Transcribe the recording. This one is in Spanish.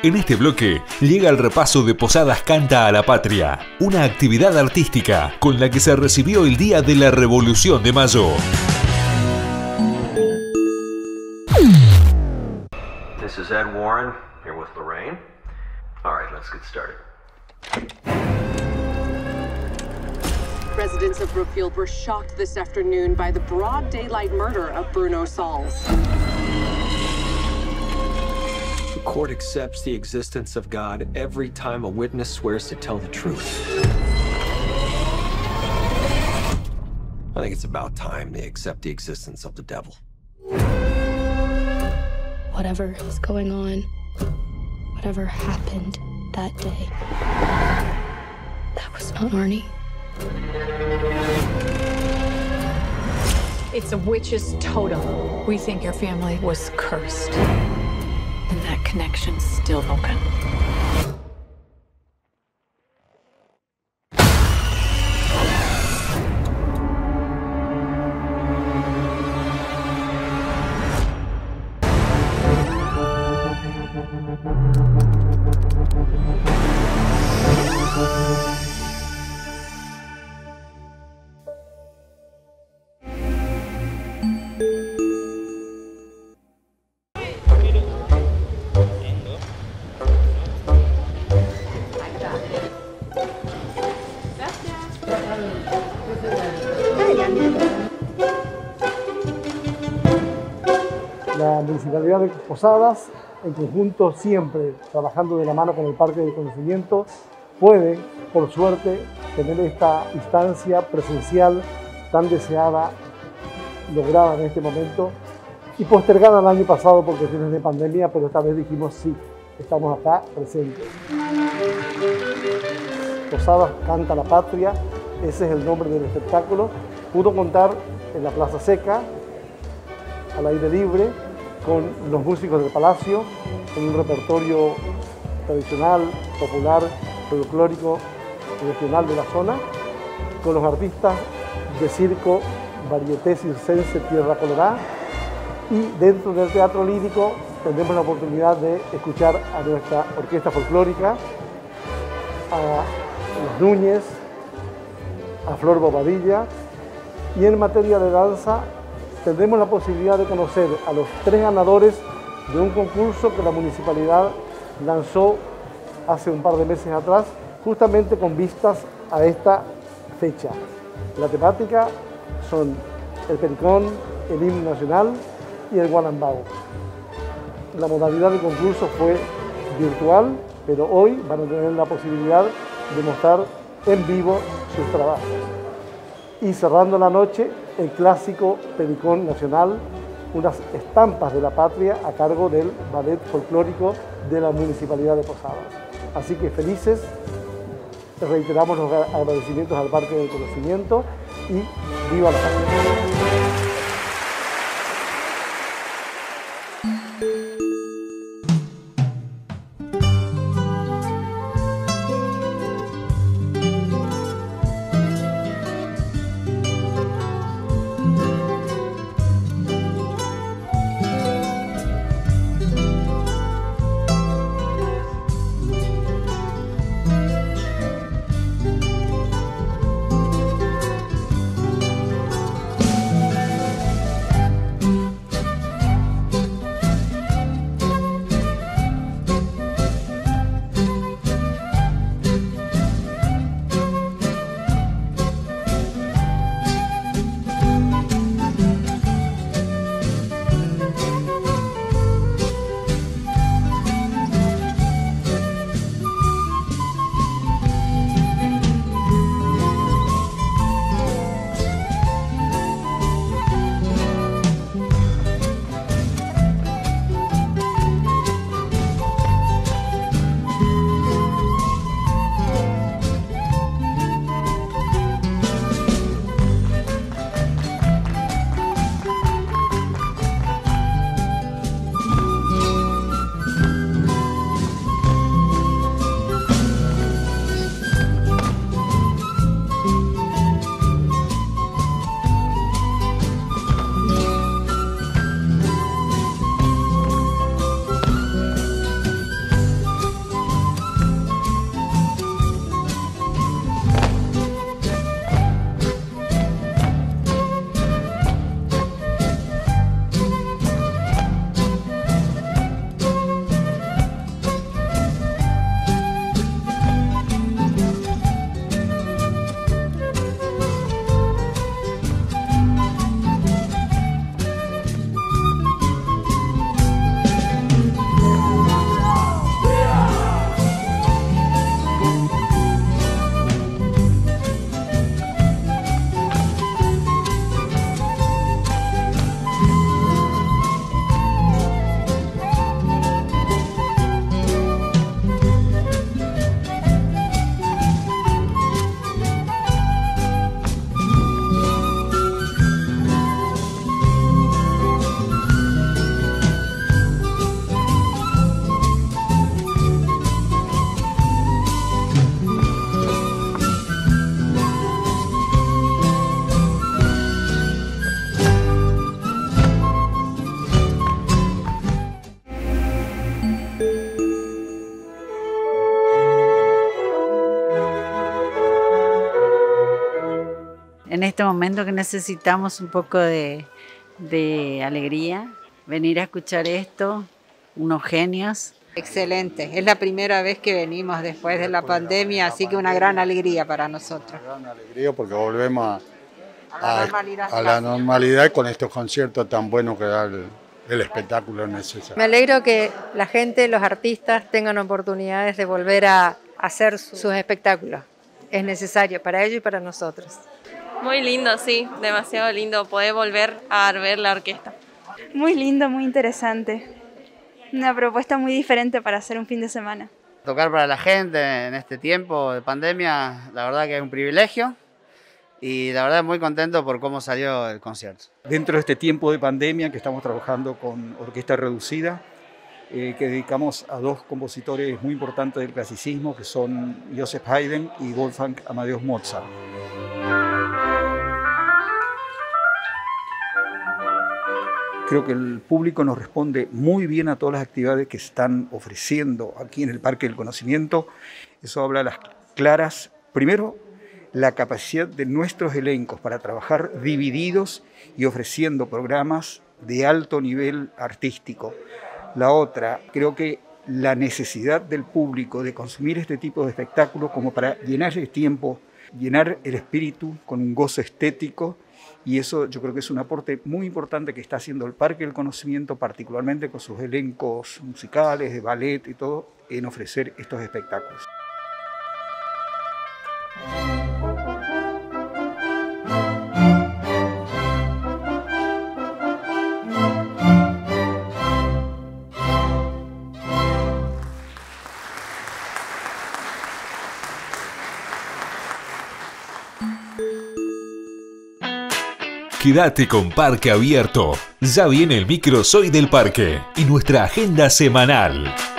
En este bloque llega el repaso de Posadas Canta a la Patria, una actividad artística con la que se recibió el día de la Revolución de Mayo. This is Ed Warren, here with Lorraine. All right, let's get started. Residents of Brookfield were shocked this afternoon by the broad daylight murder of Bruno Sauls. The court accepts the existence of God every time a witness swears to tell the truth. I think it's about time they accept the existence of the devil. Whatever is going on, whatever happened that day, that was not Arnie. It's a witch's totem. We think your family was cursed. And that connection's still open. La Municipalidad de Posadas, en conjunto siempre trabajando de la mano con el Parque del Conocimiento, puede, por suerte, tener esta instancia presencial tan deseada, lograda en este momento y postergada el año pasado por cuestiones de pandemia, pero esta vez dijimos sí, estamos acá presentes. Posadas Canta la Patria, ese es el nombre del espectáculo. Pudo contar en la Plaza Seca, al aire libre, con los músicos del Palacio, con un repertorio tradicional, popular, folclórico, regional de la zona, con los artistas de circo, varieté circense, Tierra Colorada, y dentro del teatro lírico tendremos la oportunidad de escuchar a nuestra orquesta folclórica, a los Núñez, a Flor Bobadilla, y en materia de danza tendremos la posibilidad de conocer a los 3 ganadores de un concurso que la municipalidad lanzó hace un par de meses atrás, justamente con vistas a esta fecha. La temática son el pericón, el himno nacional y el guanambao. La modalidad del concurso fue virtual, pero hoy van a tener la posibilidad de mostrar en vivo sus trabajos. Y cerrando la noche, el clásico Pericón Nacional, unas estampas de la patria a cargo del ballet folclórico de la Municipalidad de Posadas. Así que felices, reiteramos los agradecimientos al Parque del Conocimiento y ¡viva la patria! este momento que necesitamos un poco de alegría, venir a escuchar esto, unos genios. Excelente, es la primera vez que venimos después de la pandemia, así que una gran alegría para nosotros. Una gran alegría porque volvemos a la normalidad con estos conciertos tan buenos que da el espectáculo necesario. Me alegro que la gente, los artistas tengan oportunidades de volver a hacer sus espectáculos. Es necesario para ellos y para nosotros. Muy lindo, sí, demasiado lindo poder volver a ver la orquesta. Muy lindo, muy interesante. Una propuesta muy diferente para hacer un fin de semana. Tocar para la gente en este tiempo de pandemia, la verdad que es un privilegio y la verdad muy contento por cómo salió el concierto. Dentro de este tiempo de pandemia que estamos trabajando con orquesta reducida, que dedicamos a dos compositores muy importantes del clasicismo, que son Joseph Haydn y Wolfgang Amadeus Mozart. Creo que el público nos responde muy bien a todas las actividades que están ofreciendo aquí en el Parque del Conocimiento. Eso habla a las claras, primero, la capacidad de nuestros elencos para trabajar divididos y ofreciendo programas de alto nivel artístico. La otra, creo que la necesidad del público de consumir este tipo de espectáculos como para llenar el tiempo, llenar el espíritu con un gozo estético. Y eso yo creo que es un aporte muy importante que está haciendo el Parque del Conocimiento, particularmente con sus elencos musicales, de ballet y todo, en ofrecer estos espectáculos. Quédate con Parque Abierto. Ya viene el micro Soy del Parque y nuestra agenda semanal.